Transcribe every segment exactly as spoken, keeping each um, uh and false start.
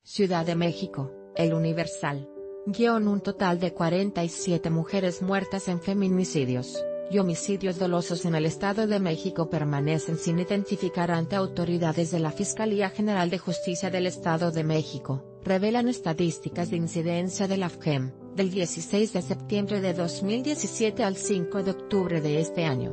Ciudad de México, El Universal. Guión un total de cuarenta y siete mujeres muertas en feminicidios y homicidios dolosos en el Estado de México permanecen sin identificar ante autoridades de la Fiscalía General de Justicia del Estado de México, revelan estadísticas de incidencia de la F G E M, del dieciséis de septiembre de dos mil diecisiete al cinco de octubre de este año.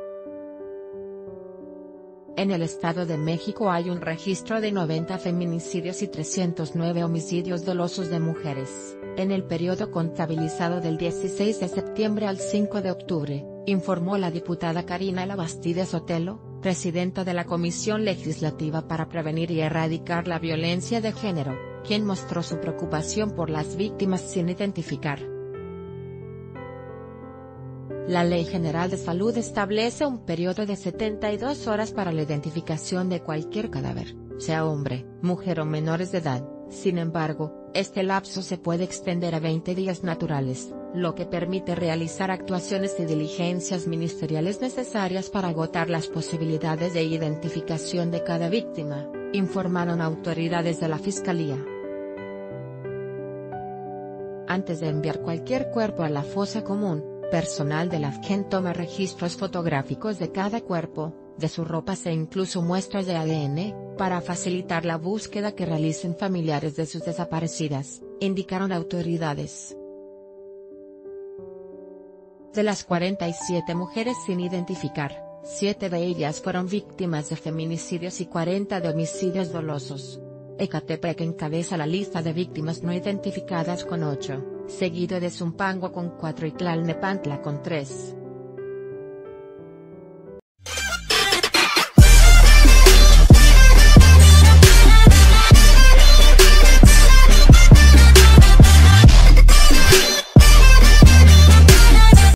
En el Estado de México hay un registro de noventa feminicidios y trescientos nueve homicidios dolosos de mujeres, en el periodo contabilizado del dieciséis de septiembre al cinco de octubre, informó la diputada Karina Labastide Sotelo, presidenta de la Comisión Legislativa para Prevenir y Erradicar la Violencia de Género, quien mostró su preocupación por las víctimas sin identificar. La Ley General de Salud establece un periodo de setenta y dos horas para la identificación de cualquier cadáver, sea hombre, mujer o menores de edad. Sin embargo, este lapso se puede extender a veinte días naturales, lo que permite realizar actuaciones y diligencias ministeriales necesarias para agotar las posibilidades de identificación de cada víctima, informaron autoridades de la Fiscalía. Antes de enviar cualquier cuerpo a la fosa común, personal de la F G E M toma registros fotográficos de cada cuerpo, de sus ropas e incluso muestras de A D N, para facilitar la búsqueda que realicen familiares de sus desaparecidas, indicaron autoridades. De las cuarenta y siete mujeres sin identificar, siete de ellas fueron víctimas de feminicidios y cuarenta de homicidios dolosos. Ecatepec encabeza la lista de víctimas no identificadas con ocho, seguido de Zumpango con cuatro y Tlalnepantla con tres.